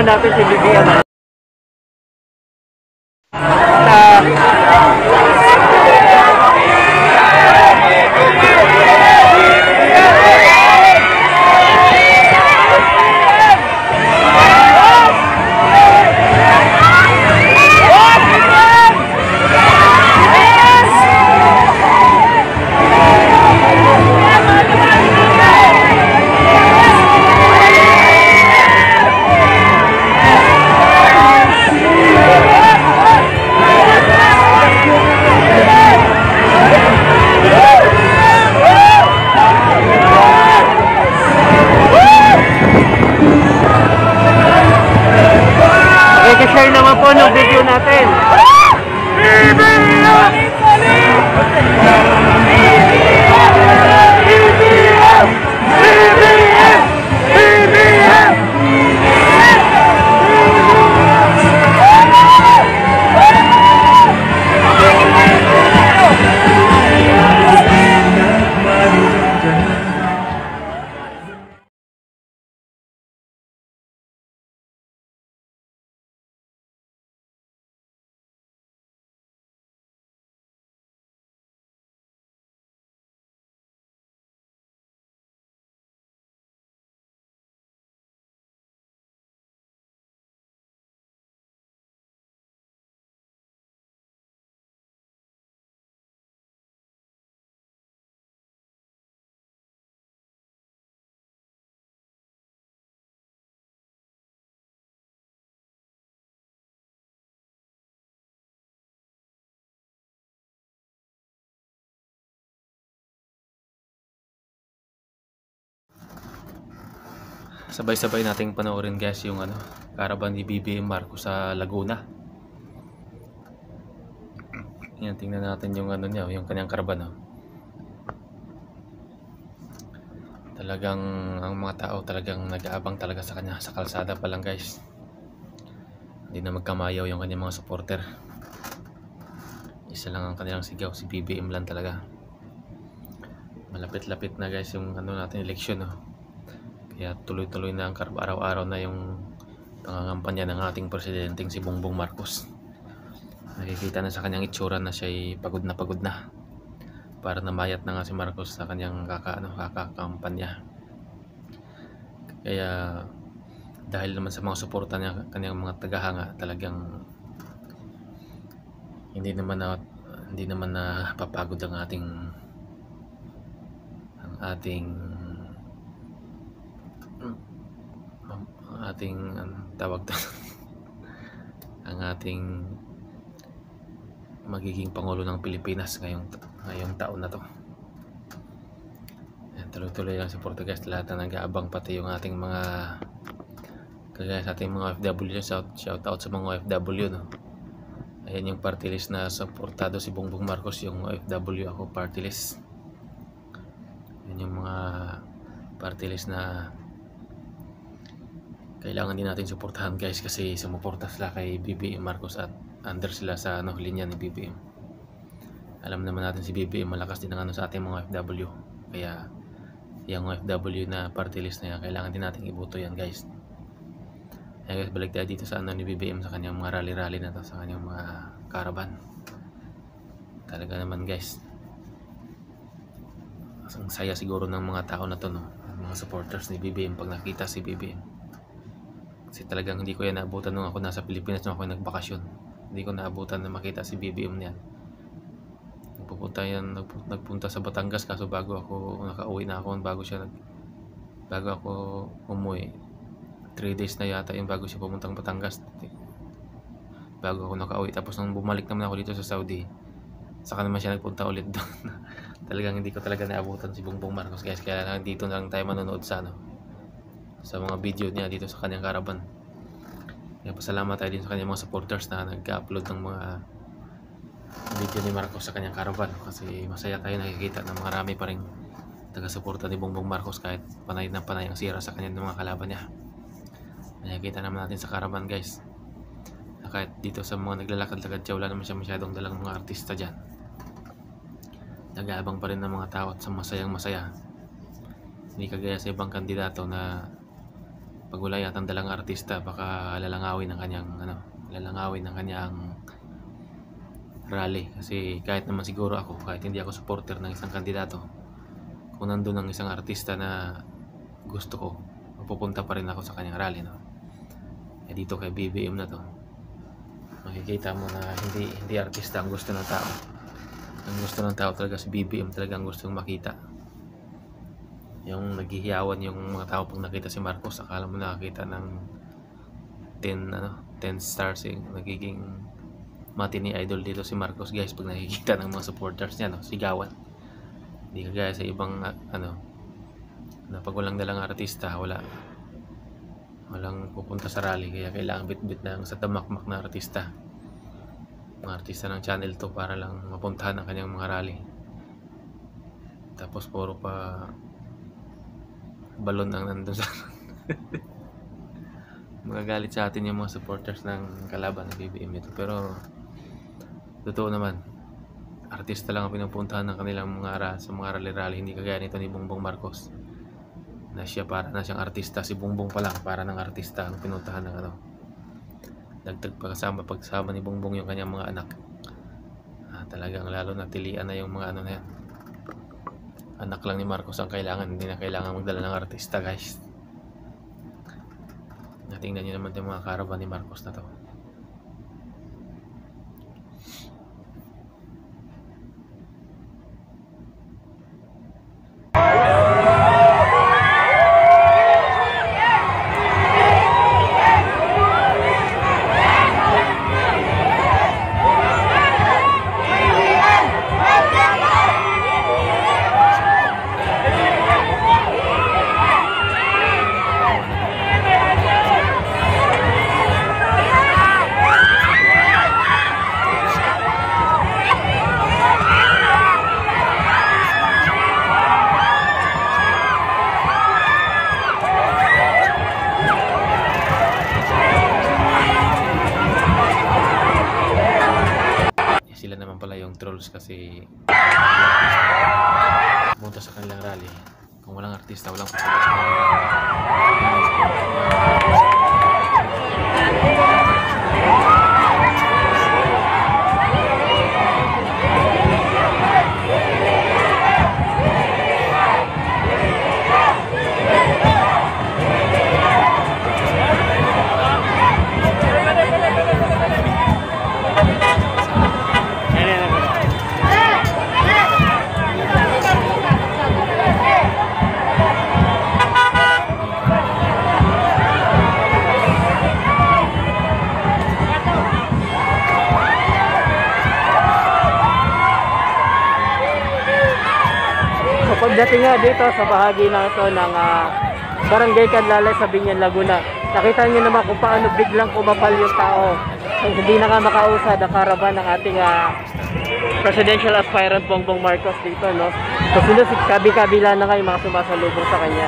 samahan natin si BBM. I-share naman po ng video natin. Sabay-sabay nating panoorin guys yung caravan ni BBM Marcos sa Laguna. Yan, tingnan natin yung niya, yung kanyang caravan. Talagang ang mga tao talagang nag-aabang talaga sa kanya sa kalsada pa lang guys. Hindi na magkamayaw yung kanyang mga supporter. Isa lang ang kanilang sigaw, si BBM lang talaga. Malapit-lapit na guys yung natin eleksyon. Kaya tuloy-tuloy na ang araw-araw na yung pangangampanya ng ating presidenteng si Bongbong Marcos. Nakikita na sa kanyang itsura na siya ay pagod na. Para namayat na nga si Marcos sa kanyang kakakampanya. Kaya dahil naman sa mga suporta niya, kanyang mga tagahanga, talagang hindi naman na papagod ang ating tawag to ang ating magiging Pangulo ng Pilipinas ngayong taon na to. Tuloy-tuloy lang sa Portuguese, lahat na nag-aabang, pati yung ating mga kagaya sa ating mga OFW. Shout out sa mga OFW, ayan yung party list na supportado si Bongbong Marcos, yung OFW ako party list. Yan yung mga party list na kailangan din natin suportahan guys, kasi sumuporta sila kay BBM Marcos at under sila sa linya ni BBM. Alam naman natin si BBM malakas din ang sa ating mga OFW, kaya yung OFW na party list na yan, kailangan din natin iboto yan guys. Kaya guys, balik tayo dito sa ni BBM, sa kanyang mga rally-rally na to, sa kanyang mga caravan. Talaga naman guys, ang saya siguro ng mga tao na to, mga supporters ni BBM pag nakita si BBM. Kasi talagang hindi ko yan naabutan nung ako nasa Pilipinas, nung ako nagbakasyon. Hindi ko naabutan na makita si BBM niyan. Nagpunta sa Batangas, kaso bago ako nakauwi na ako, bago ako umuwi, 3 days na yata yung bago siya pumuntang Batangas, bago ako nakauwi. Tapos nung bumalik naman ako dito sa Saudi, saka naman siya nagpunta ulit doon. Talagang hindi ko talaga naabutan si Bongbong Marcos guys, kaya dito na lang tayo manonood sa mga video niya dito sa kanyang caravan. Kaya pasalamat tayo din sa kanyang mga supporters na nag-upload ng mga video ni Marcos sa kanyang caravan, kasi masaya tayo nakikita na marami pa rin taga-suporta ni Bongbong Marcos kahit panay na panay ang sira sa kanyang mga kalaban niya. Nakikita naman natin sa caravan guys, na kahit dito sa mga naglalakad-lakad siya, wala naman siya masyadong dalang mga artista dyan. Nag-aabang pa rin ng mga tao at sa masayang masaya. Hindi kagaya sa ibang kandidato na pag wala yatang dalang artista, baka lalangawin ng kanyang rally. Kasi kahit naman siguro ako, kahit hindi ako supporter ng isang kandidato, kung nandun ang isang artista na gusto ko, mapupunta pa rin ako sa kanyang rally, no? Dito kay BBM na to, makikita mo na hindi artista ang gusto ng tao. Ang gusto ng tao talaga si BBM, talaga ang gustong makita. Yung naghihiyawan yung mga tao pag nakita si Marcos, akala mo nakakita ng 10 stars, nagiging matini idol dito si Marcos, guys, pag nakikita ng mga supporters niya, no? Sigawan. Hindi kagaya sa ibang na pag walang dalang artista, walang pupunta sa rally, kaya kailangan bit-bit ng sa tamakmak na artista, mga artista ng Channel 2 para lang mapuntahan ang kanyang mga rally. Tapos puro pa balon ang nandun sa magagalit sa atin yung mga supporters ng kalaban ng BBM ito, pero totoo naman, artista lang ang pinupuntahan ng kanilang sa mga rally-rally, hindi kagaya nito ni Bongbong Marcos na para na siyang artista. Si Bongbong pa lang para ng artista ang pinuntahan ng dagdag pagsama ni Bongbong yung kanyang mga anak. Talagang lalo na tilian na yung mga na yan. Anak lang ni Marcos ang kailangan, hindi na kailangan magdala ng artista, guys. Tingnan nyo naman yung mga caravan ni Marcos na to. Sila naman pala yung trolls kasi pumunta sa kanilang rally. Kung walang artista, walang pupunta sa kanilang rally. Pagdating nga dito sa bahagi na ito ng Barangay Canlalay sa Binyan, Laguna, nakita niyo naman kung paano biglang kumapal yung tao. Hindi na nga makausad ang caravan ng ating presidential aspirant Bongbong Marcos dito, no? So kabi-kabila na nga yung mga sumasalubong sa kanya.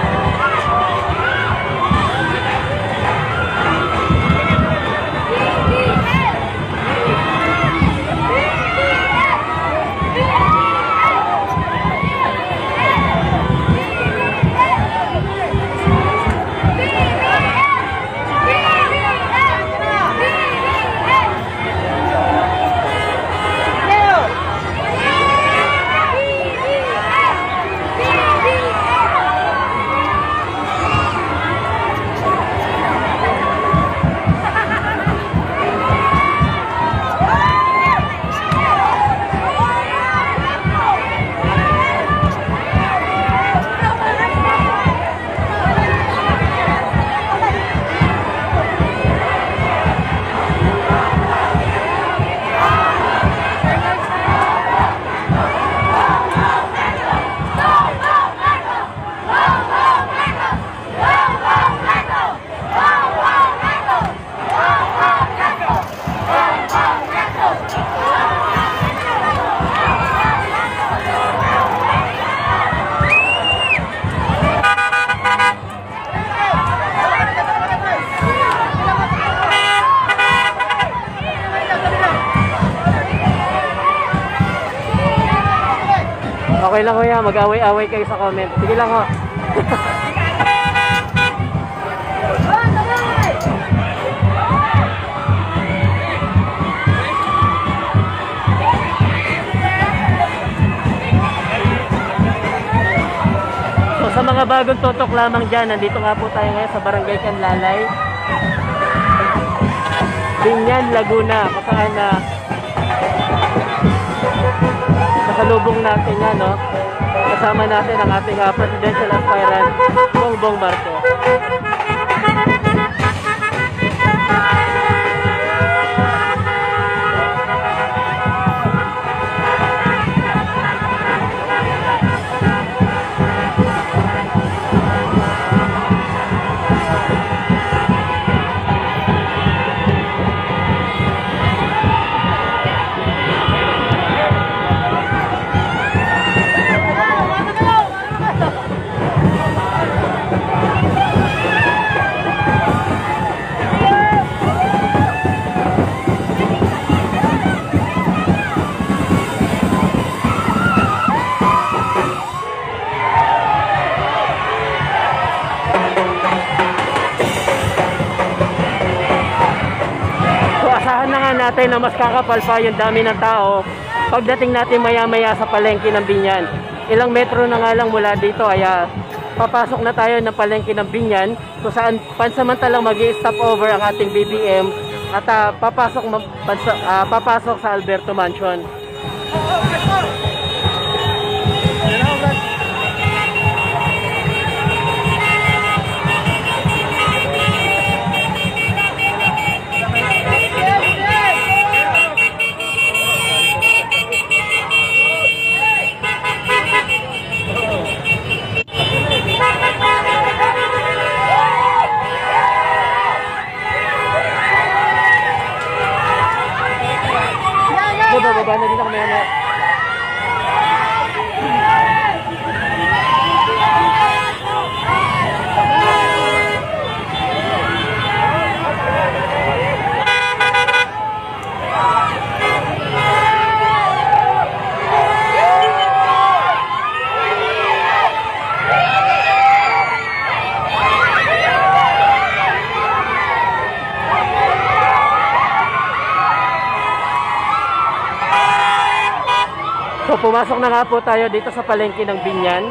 Okay lang kuya, mag-away-away kayo sa comment. Sige lang ho. mga bagong tutok lamang dyan, nandito nga po tayo ngayon sa Barangay Canlalay, Binyan, Laguna, kung saan na kasalubong natin yan, no? Kasama natin ang ating presidential aspirant, Bongbong Marcos. Natin na mas kakapal pa yung dami ng tao pagdating natin maya-maya sa palengke ng Binyan. Ilang metro na nga lang mula dito ay papasok na tayo ng palengke ng Binyan kung saan pansamantalang mag-i-stop over ang ating BBM at papasok sa Alberto Mansion. Bababa na din ako maya. So pumasok na nga po tayo dito sa palengke ng Binyan.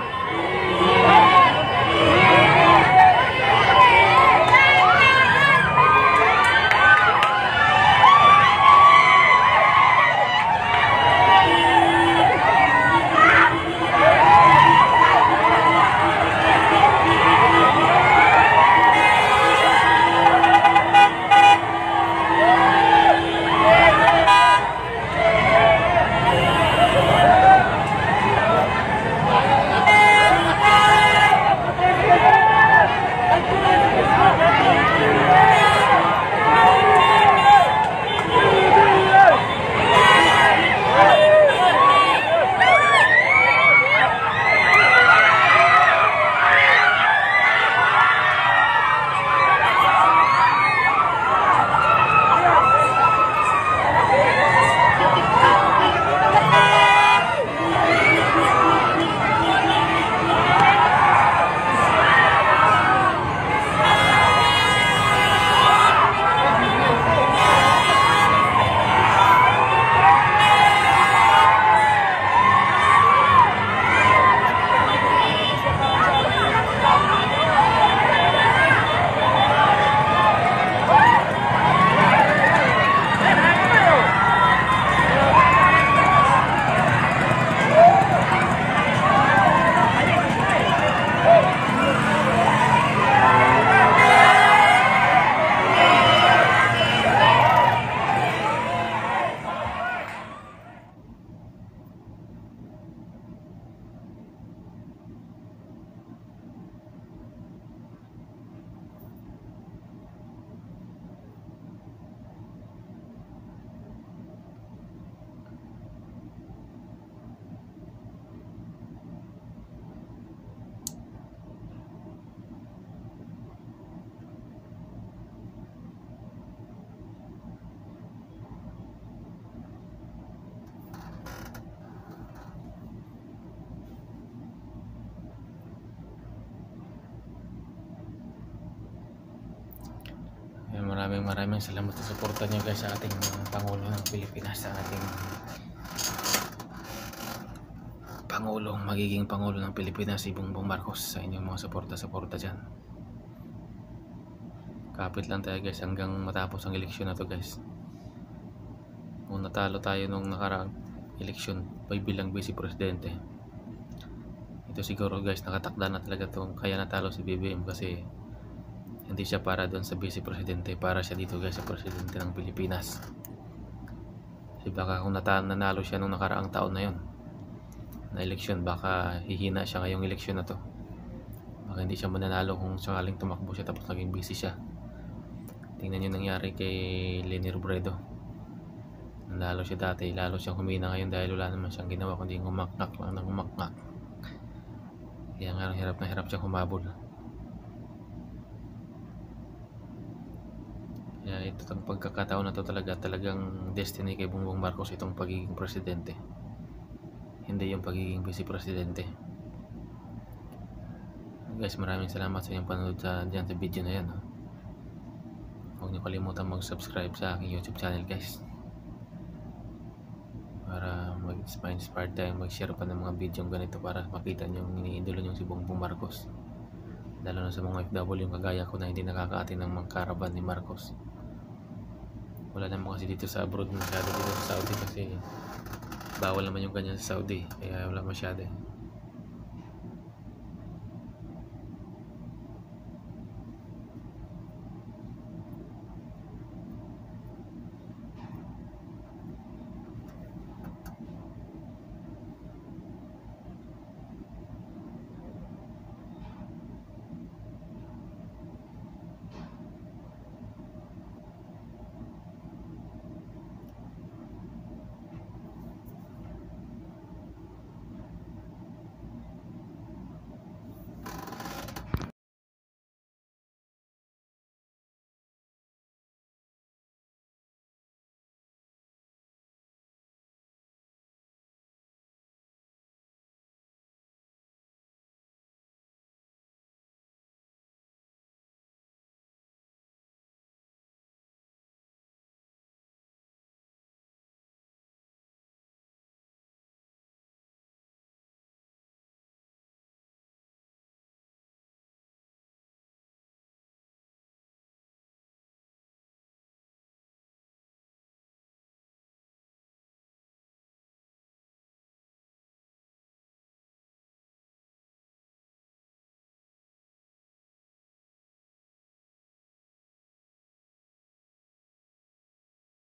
Maraming salamat sa suporta niyo guys sa ating Pangulo ng Pilipinas, sa ating magiging Pangulo ng Pilipinas si Bongbong Marcos. Sa inyong mga suporta dyan. Kapit lang tayo guys hanggang matapos ang eleksyon na to guys. Kung natalo tayo nung nakaraang eleksyon bilang Vice Presidente, ito siguro guys nakatakda na talaga to, kaya natalo si BBM kasi hindi siya para doon sa Vice Presidente, para siya dito guys sa Presidente ng Pilipinas. Kasi baka kung nanalo siya nung nakaraang taon na yon na eleksyon, baka hihina siya ngayong eleksyon na to. Baka hindi siya mananalo kung sakaling tumakbo siya tapos naging busy siya. Tingnan nyo nangyari kay Leni Robredo. Nanalo siya dati, lalo siyang humina ngayon dahil wala naman siyang ginawa kundi ngumaknak lang ng ngumaknak. Kaya nga hirap na hirap siyang humabol. Kaya ito ang pagkakataon na to talagang destiny kay Bongbong Marcos itong pagiging presidente. Hindi yung pagiging vice presidente. Guys, maraming salamat sa inyong panonood dyan sa video na yan. Huwag niyo kalimutan mag-subscribe sa aking YouTube channel guys, para mag-inspire tayo mag-share pa ng mga video ganito para makita niyo yung iniidolo niyo si Bongbong Marcos, lalo na sa mga FW yung kagaya ko na hindi nakakaatin ng mga caravan ni Marcos. Wala naman kasi dito sa abroad masyado, dito sa Saudi kasi bawal naman yung ganyan sa Saudi, kaya wala masyado.